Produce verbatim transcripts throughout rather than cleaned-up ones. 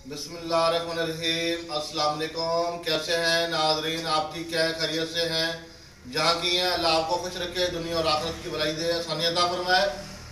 बिस्मिल्लाहिर्रहमानिर्रहीम। अस्सलाम वालेकुम। कैसे हैं नाज़रीन? आप ठीक है, खैरियत से हैं? जहाँ की हैं अल्लाह आपको खुश रखे, दुनिया और आखिरत की भलाई दे, आसानी अता फरमाए।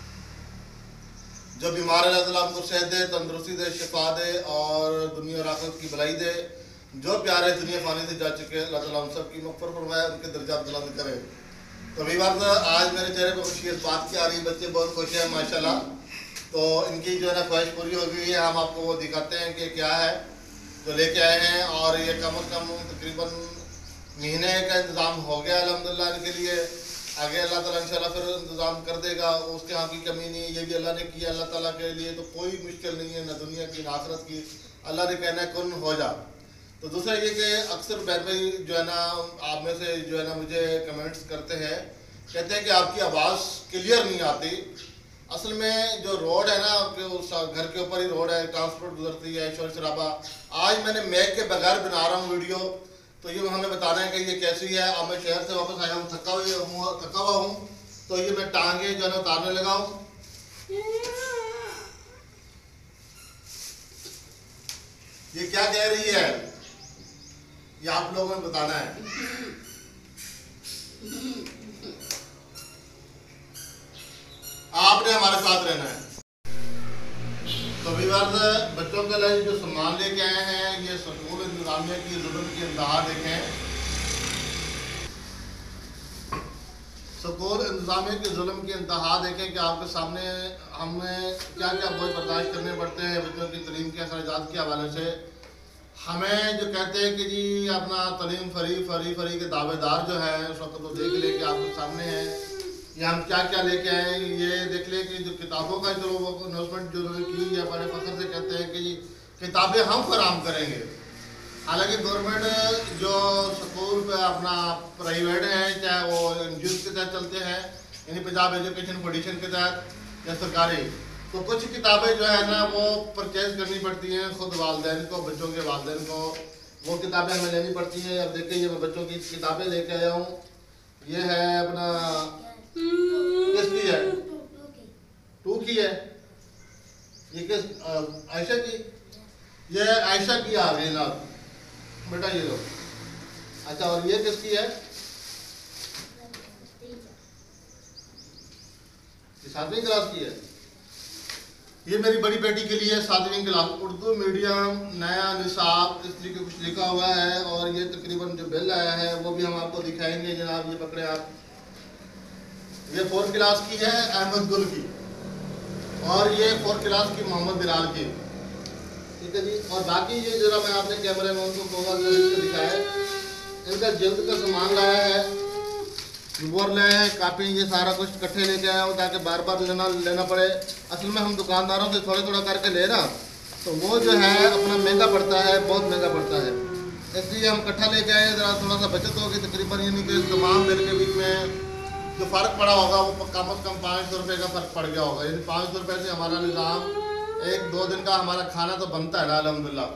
जो बीमार है अल्लाह ताला उनको सेहत दे, तंदुरुस्ती दे, शिफा दे और दुनिया और आखिरत की भलाई दे। जो प्यारे दुनिया फानी से जा चुके अल्लाह ताला उन सब की मग़फ़िरत फरमाए, उनके दर्जात बुलंद करे। तो भी बात आज मेरे चेहरे पर खुशी इस बात की आ रही है, बच्चे बहुत खुश हैं माशाल्लाह। तो इनकी जो है ना ख्वाहिश पूरी हो गई है। हम आपको वो दिखाते हैं कि क्या है जो लेके आए हैं। और ये कम अज़ कम तकरीबन महीने का इंतज़ाम हो गया अल्हम्दुलिल्लाह इनके लिए। आगे अल्लाह ताला इंशाल्लाह फिर इंतज़ाम कर देगा, उसके यहाँ की कमी नहीं। ये भी अल्लाह ने किया, अल्लाह ताला के लिए तो कोई मुश्किल नहीं है, ना दुनिया की ना आखिरत की। अल्लाह ने कहना है कुन हो जा। तो दूसरा ये कि अक्सर बैर भाई जो है ना आप में से जो है ना मुझे कमेंट्स करते हैं, कहते हैं कि आपकी आवाज़ क्लियर नहीं आती। असल में जो रोड है ना कि उस घर के ऊपर ही रोड है, ट्रांसपोर्ट गुजरती है, शोर शराबा। आज मैंने मैक के बगैर बना रहा हूँ वीडियो, तो ये हमें बताना है कि ये कैसी है। अब मैं शहर से वापस आया हूँ, थका हुआ हूँ थका हुआ हूँ तो ये मैं टांगे जो है ना उतारने लगा हूँ। ये क्या कह रही है ये आप लोगों को बताना है। आपने हमारे साथ रहना है। तो विवाद बच्चों के लिए जो सामान लेके आए हैं, ये स्कूल इंतजामिया की जुल्म की इंतहा देखें। स्कूल इंतजामिया की जुल्म की इंतहा देखें कि आपके सामने हमें क्या क्या बोझ बर्दाश्त करने पड़ते हैं बच्चों की तलीम के अखराजात के हवाले से। हमें जो कहते हैं कि जी अपना तलीम फरी फरी फरी के दावेदार जो है उस वक्त तो देख ले कि आपके सामने है ये हम क्या क्या लेके आए। ये देख ले कि जो किताबों का जो वो अनाउंसमेंट जो उन्होंने की है बड़े फख्र से कहते हैं कि किताबें हम फराम करेंगे। हालांकि गवर्नमेंट जो स्कूल पे अपना प्राइवेट है, चाहे वो एन जी ओ के तहत चलते हैं यानी पंजाब एजुकेशन फाउंडेशन के तहत या सरकारी, तो कुछ किताबें जो है ना वो परचेज करनी पड़ती हैं खुद वालदैन को, बच्चों के वालदैन को। वो किताबें हमें लेनी पड़ती हैं। अब देखिए मैं बच्चों की किताबें लेके आया हूँ। ये है अपना किसकी है? टू की है। ये किस आयशा की? ये आयशा की आ गई ना बेटा, ये लो। अच्छा, और ये किसकी है? ये सातवीं क्लास की है। ये मेरी बड़ी बेटी के लिए सातवीं क्लास, उर्दू मीडियम, नया निसाब, इस तरीके कुछ लिखा हुआ है। और ये तकरीबन जो बिल आया है वो भी हम आपको दिखाएंगे जनाब। ये पकड़े आप। ये फोर्थ क्लास की है अहमद गुल की, और ये फोर्थ क्लास की मोहम्मद बिलाल की। ठीक है जी। और बाकी ये जरा मैं आपने कैमरे में उनको कोगा दिखाया, इनका जल्द का सामान लाया है, बोर लाया है, कापी, ये सारा कुछ इकट्ठे लेके आया हूँ ताकि बार बार लेना लेना पड़े। असल में हम दुकानदारों से थोड़ा थोड़ा करके ले ना तो वो जो है अपना महंगा पड़ता है, बहुत महंगा पड़ता है। इसलिए हम इकट्ठा लेके आए, ज़रा थोड़ा सा बचत होगी। तकरीबन यानी कि तमाम बिल के बीच में जो फ़र्क पड़ा होगा वो कम अज़ कम पाँच सौ रुपये का फ़र्क पड़ गया होगा। यानी पाँच सौ रुपये से हमारा निज़ाम एक दो दिन का हमारा खाना तो बनता है ना अल्हम्दुलिल्लाह।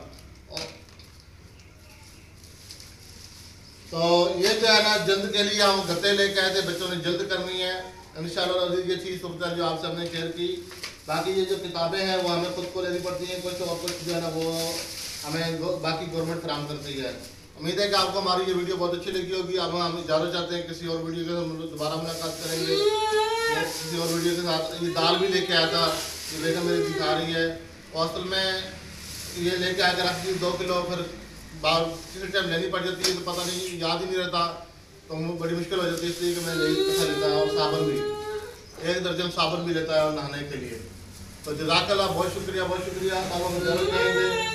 तो ये जो है ना जल्द के लिए हम गते लेके आए थे, बच्चों ने जल्द करनी है इंशाअल्लाह। ये चीज़ सुविधा जो आपसे हमने शेयर की। बाकी ये जो किताबें हैं वो हमें खुद को लेनी पड़ती हैं कुछ, और कुछ जो है ना वो हमें बाकी गवर्नमेंट फराहम करती है। उम्मीद है कि आपको हमारी ये वीडियो बहुत अच्छी लगी होगी। अब हम इजाज़त चाहते हैं, किसी और वीडियो के साथ दोबारा मुलाकात करेंगे किसी और वीडियो के साथ। ये दाल भी लेके आया था, ये बेगम मेरी दिखा रही है। और असल में ये लेके आकर रखती दो किलो, फिर बार किसी टाइम लेनी पड़ जाती है तो पता नहीं, याद ही नहीं रहता, तो बड़ी मुश्किल हो जाती है। इसलिए कि मैं ले अच्छा लेता है। और साबुन भी एक दर्जन साबुन भी लेता है नहाने के लिए। तो जज़ाकल्लाह, बहुत शुक्रिया बहुत शुक्रिया। अब हम इजाज़त चाहेंगे।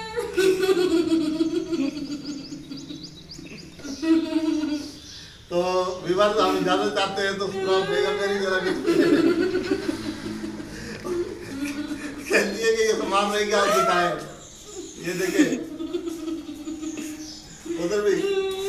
तो विवाद हम इजाज़त चाहते हैं तो बेगम मेरी जरा कहती है कि ये सामान रहेगी आप दिखाएं। ये देखें उधर भी।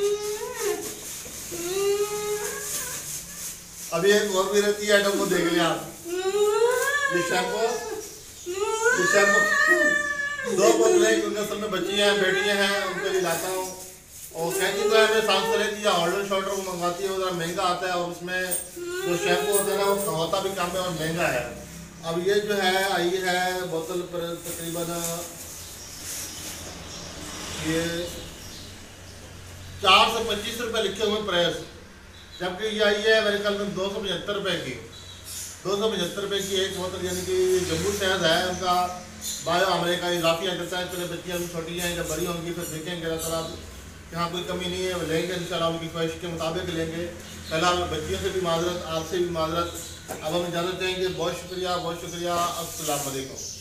अभी एक और भी रहती है आइटम को देख लिया आप। ये शैम्पू, ये शैम्पू दो बोतलें, क्योंकि असल में बच्ची हैं, बेटियां हैं, उनके लिए लाता हूँ। और कैंची तो है मैं सांस तरह की या ऑर्डर शॉर्डर वो मंगवाती है, वो ज़रा महंगा आता है। और उसमें जो शैम्पू होता है ना वो होता भी कम है और महंगा है। अब ये जो है आई है बोतल पर तकरीबन ये चार सौ पच्चीस रुपये लिखे हुए प्रेस, जबकि ये आई है मेरे ख्याल में दो सौ पचहत्तर रुपये की दो सौ पचहत्तर रुपये की एक बोतल, यानी कि जम्बू शहद है उनका बायो अमेरिका इजाफी आ जाता है। पहले बच्चियाँ अभी छोटी हैं, जब बड़ी होंगी फिर देखेंगे अल्लाह ताला यहाँ कोई कमी नहीं है, लेंगे इंशाल्लाह उनकी ख्वाहिश के मुताबिक लेंगे। फिलहाल बच्चियों से भी माजरत, आपसे भी माजरत, अब हम इजाज़त देंगे। बहुत शुक्रिया, बहुत शुक्रिया। अस्सलाम वालेकुम।